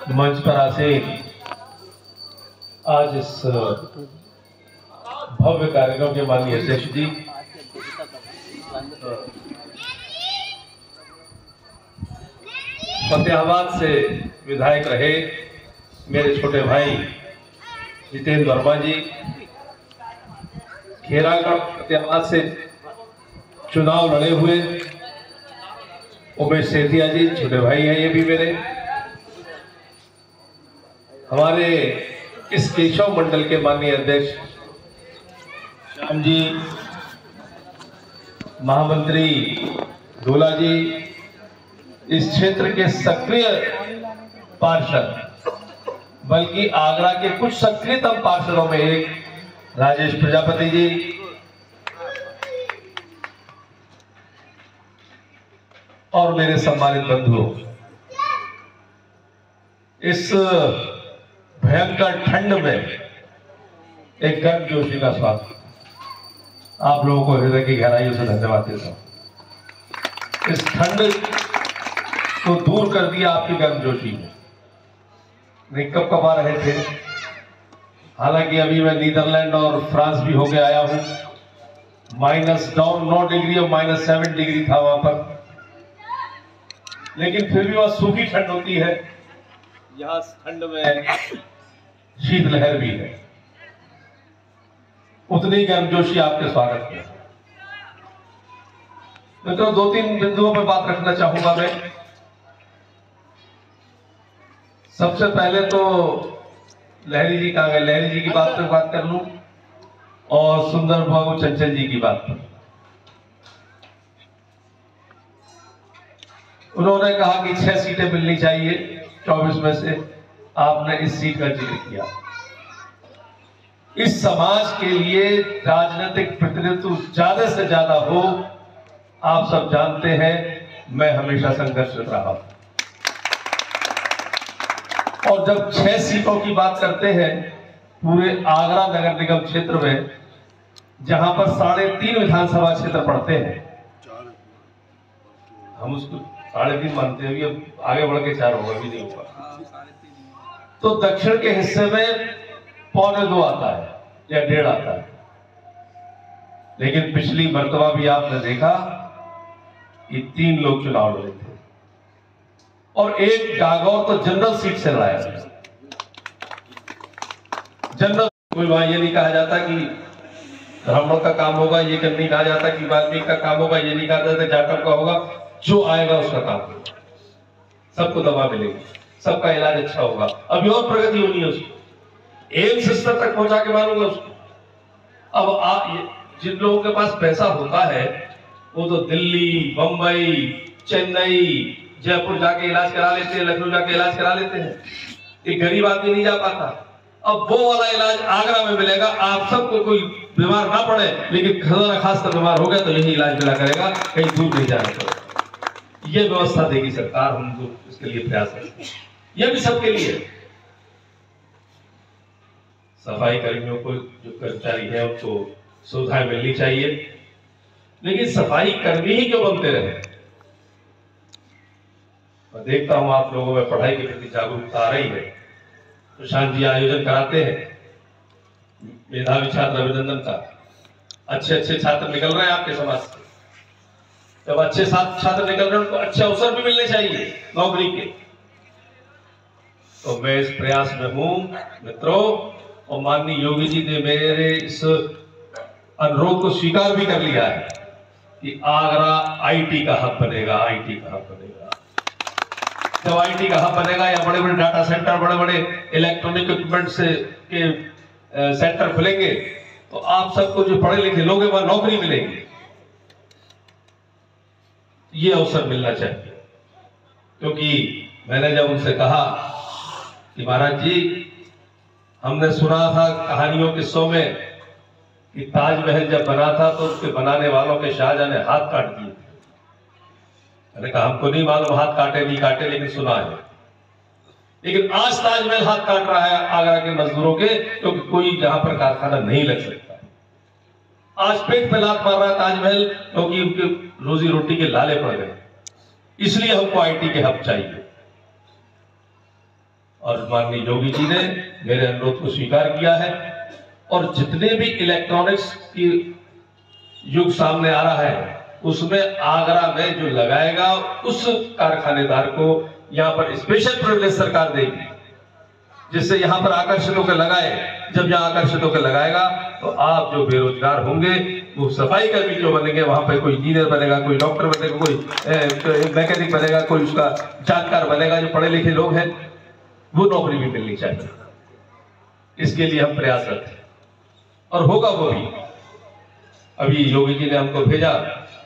मंच पर आसीन आज इस भव्य कार्यक्रम के माननीय अध्यक्ष जी, फतेहाबाद से विधायक रहे मेरे छोटे भाई जितेंद्र वर्मा जी, खेरागढ़ फतेहाबाद से चुनाव लड़े हुए उमेश सेठिया जी, छोटे भाई हैं ये भी मेरे, हमारे इस केशव मंडल के माननीय अध्यक्ष श्याम जी, महामंत्री डोला जी, इस क्षेत्र के सक्रिय पार्षद, बल्कि आगरा के कुछ सक्रियतम पार्षदों में एक राजेश प्रजापति जी, और मेरे सम्मानित बंधुओं, इस भयंकर ठंड में एक गर्मजोशी का स्वागत। आप लोगों को हृदय की गहराइयों से धन्यवाद देता हूं। इस ठंड को दूर कर दिया आपकी गर्मजोशी ने। नहीं कब कब आ रहे थे, हालांकि अभी मैं नीदरलैंड और फ्रांस भी होके आया हूं। -9 डिग्री और -7 डिग्री था वहां पर, लेकिन फिर भी वह सूखी ठंड होती है। यहां ठंड में शीतलहर भी है। उतनी गर्मजोशी आपके स्वागत में। मित्रों, 2-3 बिंदुओं पर बात रखना चाहूंगा मैं। सबसे पहले तो लहरी जी कहाँ गए, लहरी जी की बात पर बात कर लूं और सुंदर बाबू चंचल जी की बात पर। उन्होंने कहा कि 6 सीटें मिलनी चाहिए 24 में से, आपने इस सीट का जिक्र किया। इस समाज के लिए राजनीतिक प्रतिनिधित्व ज्यादा से ज्यादा हो, आप सब जानते हैं, मैं हमेशा संघर्षरत रहा हूं। और जब 6 सीटों की बात करते हैं पूरे आगरा नगर निगम क्षेत्र में, जहां पर 3.5 विधानसभा क्षेत्र पड़ते हैं, हम उसको 3.5 मानते हैं, अब आगे बढ़ के 4 होगा, भी नहीं होगा। तो दक्षिण के हिस्से में 1.25 आता है या 1.5 आता है। लेकिन पिछली मर्तबा भी आपने देखा कि 3 लोग चुनाव लड़े थे और एक डागौर तो जनरल सीट से लड़ाया गया। जनरल, कोई वहां ये नहीं कहा जाता कि ब्राह्मण का काम होगा, ये नहीं कहा जाता कि वाल्मीकि का काम होगा, ये नहीं कहा जाता जाटव का होगा। जो आएगा उसका काम होगा, सबको दवा मिलेगी, सबका इलाज अच्छा होगा, अभी और प्रगति होनी है उसको, एम्स स्तर तक पहुंचा के मारूंगा उसको। अब जिन लोगों के पास पैसा होता है वो तो दिल्ली, बंबई, चेन्नई, जयपुर जाके इलाज करा लेते हैं, लखनऊ जाके इलाज करा लेते हैं। एक गरीब आदमी नहीं जा पाता। अब वो वाला इलाज आगरा में मिलेगा। आप सबको कोई बीमार ना पड़े, लेकिन खजाना खास तर बीमार हो गया तो यही इलाज मिला करेगा, कहीं दूर नहीं जाना पड़ेगा। ये व्यवस्था देगी सरकार, हमको इसके लिए प्रयास है। यह भी सबके लिए, सफाई कर्मियों को, जो कर्मचारी है उनको सुविधाएं मिलनी चाहिए, लेकिन सफाई कर्मी ही क्यों बनते रहे। मैं देखता हूं आप लोगों में पढ़ाई के प्रति जागरूकता आ रही है। प्रशांत जी आयोजन कराते हैं मेधावी छात्र अभिनंदन का, अच्छे छात्र निकल रहे हैं आपके समाज से। जब अच्छे छात्र निकल रहे हैं उनको अच्छे अवसर भी मिलने चाहिए नौकरी के। तो मैं इस प्रयास में हूं मित्रों, और माननीय योगी जी ने मेरे इस अनुरोध को स्वीकार भी कर लिया है कि आगरा आईटी का हब बनेगा। आईटी का हब बनेगा। जब आईटी का हब बनेगा या बड़े बड़े डाटा सेंटर, बड़े बड़े इलेक्ट्रॉनिक इक्विपमेंट के सेंटर खुलेंगे, तो आप सबको जो पढ़े लिखे लोग हैं वहां नौकरी मिलेगी। ये अवसर मिलना चाहिए। क्योंकि मैंने जब उनसे कहा कि महाराज जी, हमने सुना था कहानियों किस्सों में कि ताजमहल जब बना था तो उसके बनाने वालों के शाहजहां ने हाथ काट दिए। मैंने कहा हमको नहीं मालूम हाथ काटे नहीं काटे, लेकिन सुना है। लेकिन आज ताजमहल हाथ काट रहा है आगरा के मजदूरों के, क्योंकि कोई जहां पर कारखाना नहीं लग सकता। आज पेट पे लात मार रहा है ताजमहल, क्योंकि उनके रोजी रोटी के लाले पड़ गए। इसलिए हमको आईटी के हब चाहिए। और माननीय योगी जी ने मेरे अनुरोध को स्वीकार किया है। और जितने भी इलेक्ट्रॉनिक्स की युग सामने आ रहा है उसमें आगरा में जो लगाएगा उस कारखानेदार को यहाँ पर स्पेशल प्रिविलेज सरकार देगी, जिससे यहाँ पर आकर्षित होकर लगाए। जब यहाँ आकर्षित होकर लगाएगा तो आप जो बेरोजगार होंगे वो सफाई कर्मी जो बनेंगे, वहां पर कोई इंजीनियर बनेगा, कोई डॉक्टर बनेगा, कोई मैकेनिक बनेगा, कोई उसका जानकार बनेगा, जो पढ़े लिखे लोग हैं वो नौकरी भी मिलनी चाहिए। इसके लिए हम प्रयासरत हैं और होगा वो भी। अभी योगी जी ने हमको भेजा